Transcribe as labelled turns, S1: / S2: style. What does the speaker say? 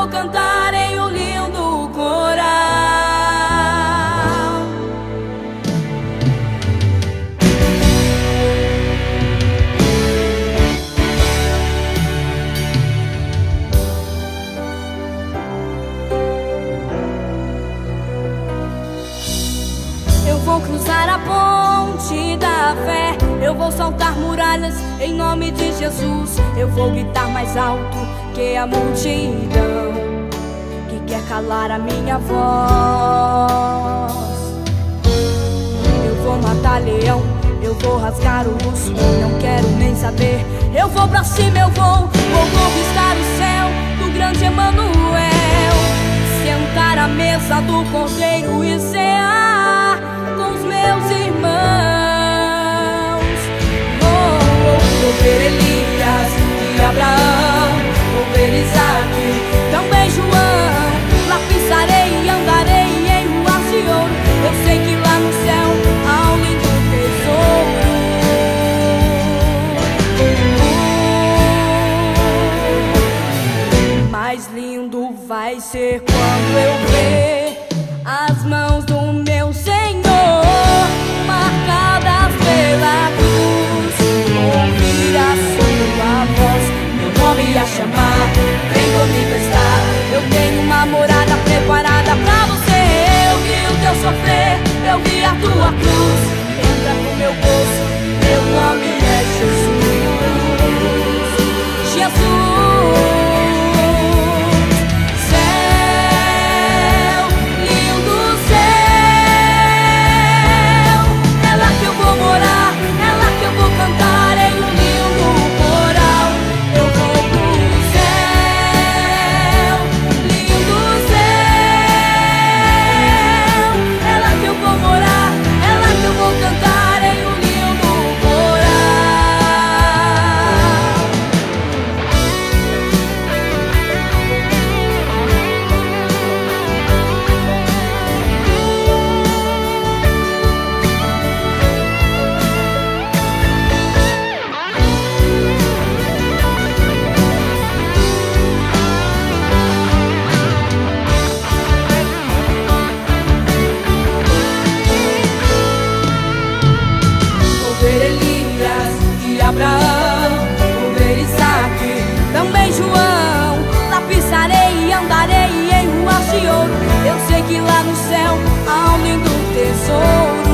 S1: vou cantar em um lindo coral. Eu vou cruzar a ponte da fé, eu vou saltar muralhas em nome de Jesus. Eu vou gritar mais alto que a multidão que quer calar a minha voz. Eu vou matar leão, eu vou rasgar o urso, não quero nem saber. Eu vou pra cima, eu vou conquistar o céu do grande Emanuel, sentar à mesa do Cordeiro e cear com os meus irmãos. Vou ver Elias e Abraão, vou ver Isaac, também João. Lá pisarei e andarei em ruas de ouro. Eu sei que lá no céu há um lindo tesouro. Mais lindo vai ser quando eu ver as mãos do meu Senhor marcadas pela cruz, ouvir a sua voz, meu nome a chamar, vem comigo estar. Eu tenho uma morada preparada pra você. Eu vi o teu sofrer, eu vi a tua cruz. Entra no meu bolso, meu nome é Jesus. Jesus. Abraão, vou ver Isaac, também João. Lá pisarei e andarei em ruas de ouro. Eu sei que lá no céu há um lindo tesouro.